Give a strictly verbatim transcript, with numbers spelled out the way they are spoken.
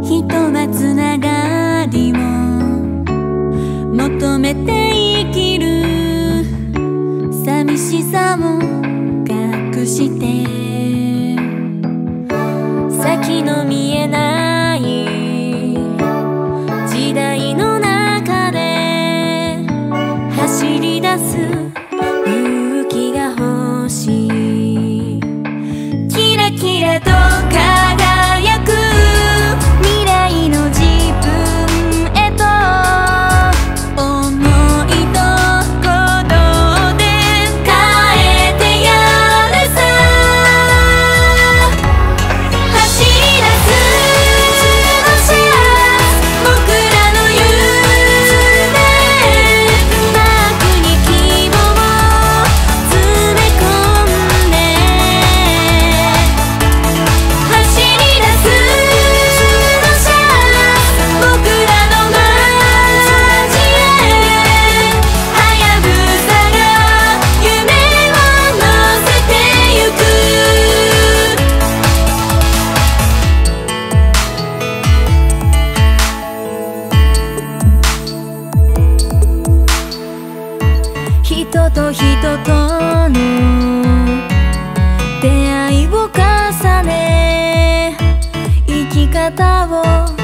人はつながりを求めて生きる。寂しさを隠して先の見えない時代の中で走り出す勇気が欲しい。キラキラと輝く未来の自分へと思いと行動で変えてやるさ。走り出すのさ僕らの夢。バッグに希望を詰め込んで走り出すのさ僕らの街へ。はやぶさが夢を乗せてゆく。人と人との出会いを重ね生き方を